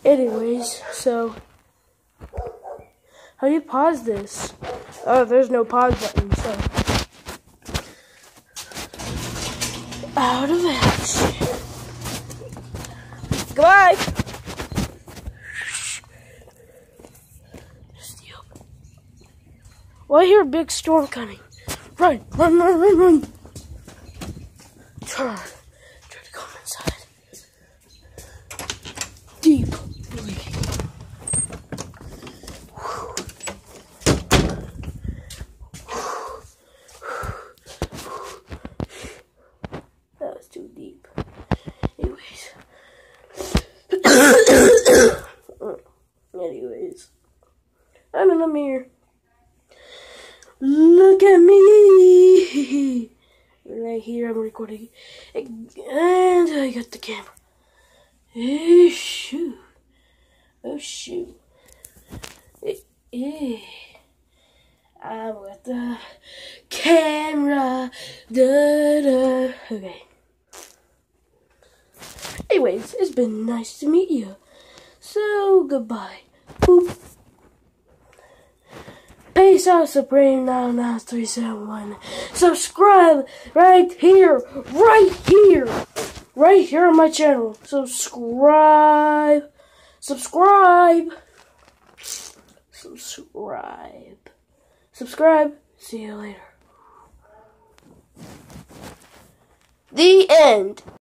Anyways, so how do you pause this? Oh, there's no pause button, so out of action. Goodbye. Well, I hear a big storm coming. Run, run, run, run, run. Try to go inside. Deep breathing. That was too deep. Anyways. I'm in the mirror. Look at me. Right here, I'm recording. And I got the camera. Oh, shoot. Oh, shoot. I'm with the camera. Okay. Anyways, it's been nice to meet you. So, goodbye. Boop. Peace out, Supreme 99371. Subscribe right here on my channel. Subscribe. See you later. The end.